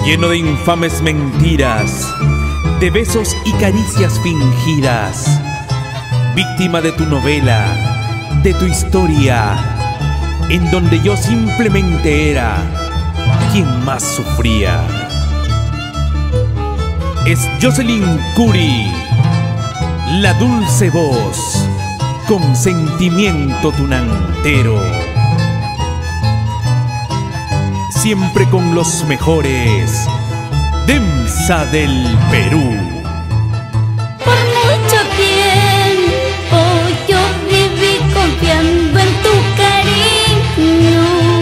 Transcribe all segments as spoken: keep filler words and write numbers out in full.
lleno de infames mentiras, de besos y caricias fingidas, víctima de tu novela, de tu historia, en donde yo simplemente era quien más sufría. Es Jocelyn Curi, la dulce voz, con sentimiento tunantero, siempre con los mejores, Demsa del Perú. Por mucho tiempo yo viví confiando en tu cariño,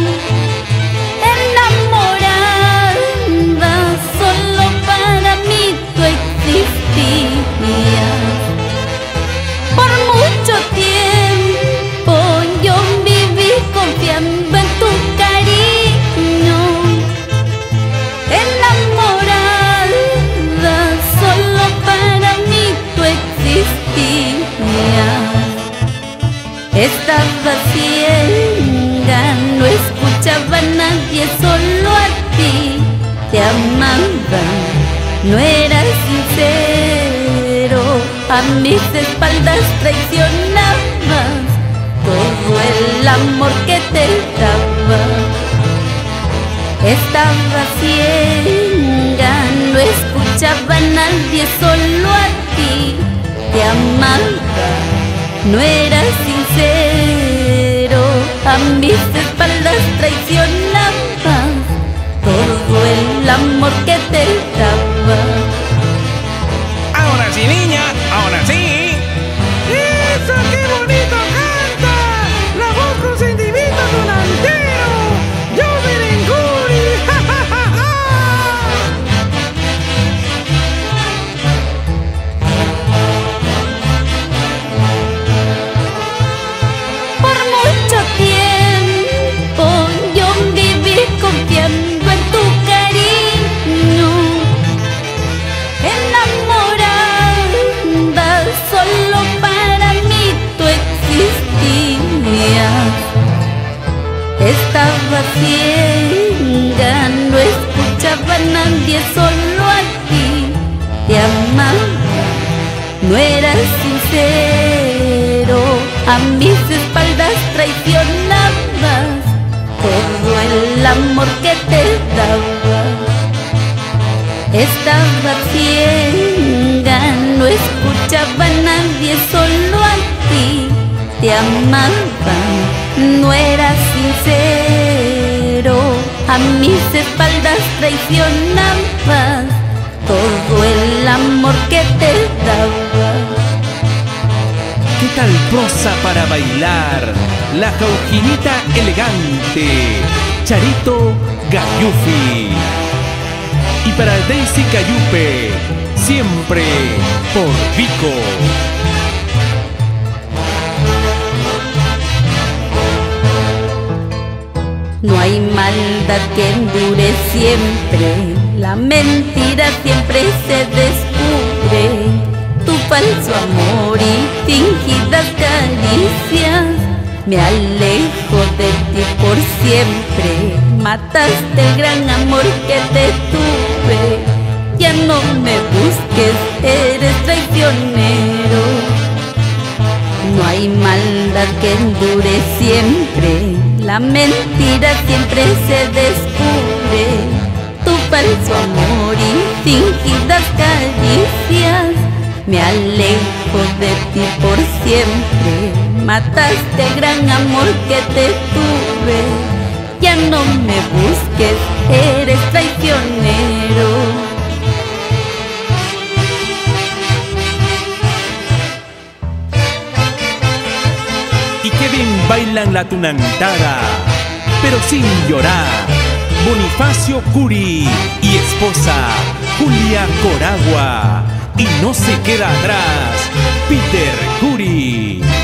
enamorada, solo para mí tú existías. Por mucho tiempo yo viví confiando en tu cariño, enamorada, solo para mí tú existías. Estaba ciega, no escuchaba a nadie, solo a ti te amaba, no eras sincero, a mis espaldas traicionabas todo el amor que te daba. Estaba ciega, no escuchaba a nadie, solo a ti te amaba, no eras sincero, a mis espaldas traicionabas todo el amor que te daba. Ahora sí, niña, ahora sí. ¡Eso, qué bonito canta! La voz con sentimiento tunantero, Jocelyn Curi. ¡Ja, ja, ja, ja! Por mucho tiempo yo viví confiando en tu cariño, enamorada, solo para mí tú existías. Estaba ciega, no escuchaba a nadie, solo a ti te amaba, no eras sincero, a mis espaldas traicionabas todo el amor que te daba. Estaba ciega, no escuchaba a nadie, solo a ti te amaba, no eras sincero, a mis espaldas traicionabas todo el amor que te daba. ¿Qué tal prosa para bailar? La Jaujinita elegante, Charito Gayufi. Y para Daisy Cayupe, siempre por Vico. No hay maldad que endure siempre, la mentira siempre se descubre. Tu falso amor y fingidas caricias, me alejo de ti por siempre. Mataste el gran amor que te tuve, ya no me busques, eres traicionero. No hay maldad que endure siempre, la mentira siempre se descubre. Tu falso amor y fingidas caricias, me alejo de ti por siempre. Mataste el gran amor que te tuve, ya no me busques, eres traicionero. Y qué bien bailan la tunantada, pero sin llorar. Bonifacio Curi y esposa Julia Coragua. Y no se queda atrás Peter Curi.